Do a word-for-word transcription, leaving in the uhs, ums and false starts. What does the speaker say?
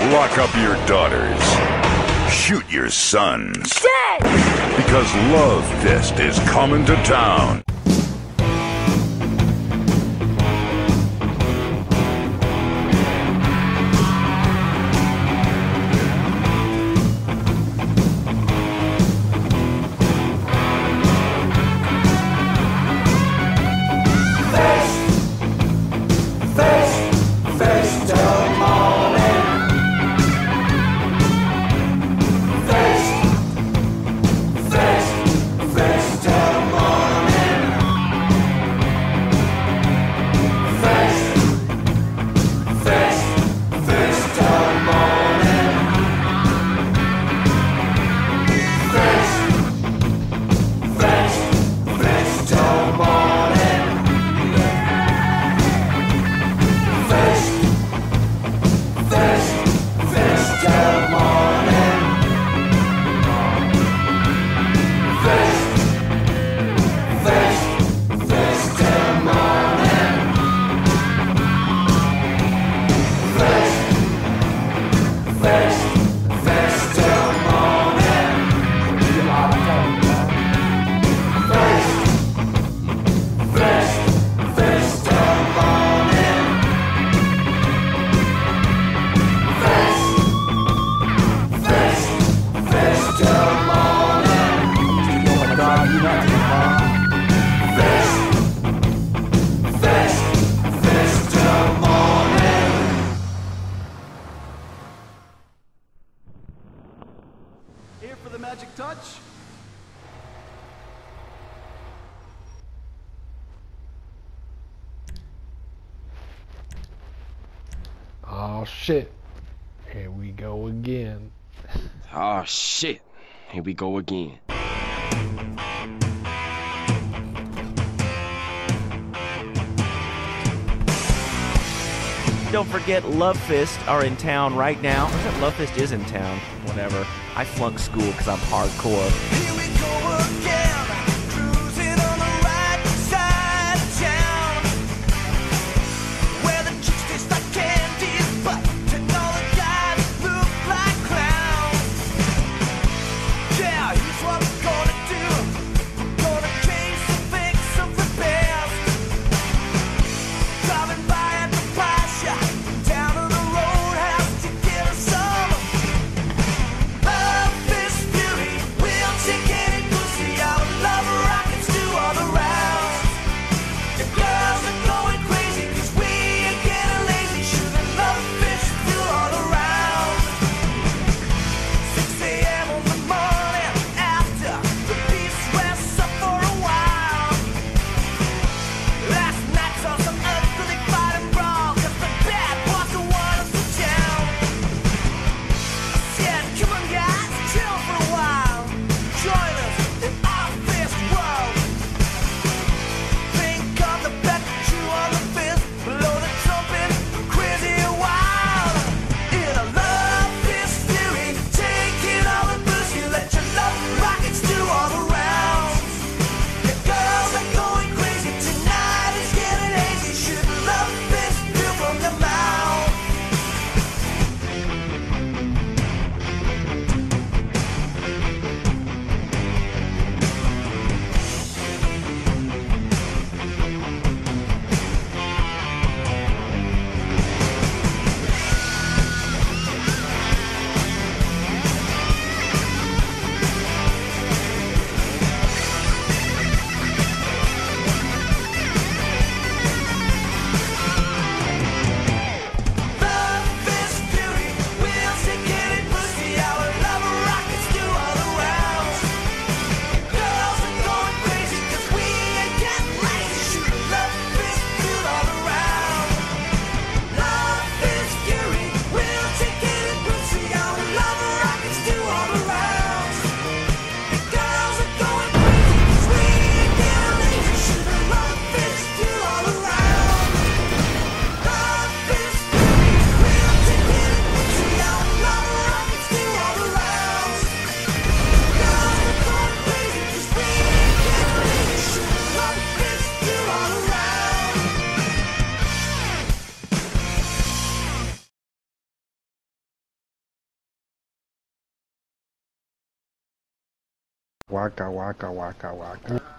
Lock up your daughters. Shoot your sons. Dead! Because Love Fist is coming to town. Here for the magic touch. Oh shit. Here we go again. Oh shit. Here we go again. Don't forget, Love Fist are in town right now. Or is it Love Fist is in town? Whatever. I flunked school because I'm hardcore. Here we go again, cruising on the right side of town, where the chicks taste like candies, but all the guys look like clowns. Yeah, here's what we're gonna do. We're gonna change some fix some repairs. Driving by at the pie shop, down to the roadhouse to get us some. Love this beauty, we'll take Waka waka waka waka.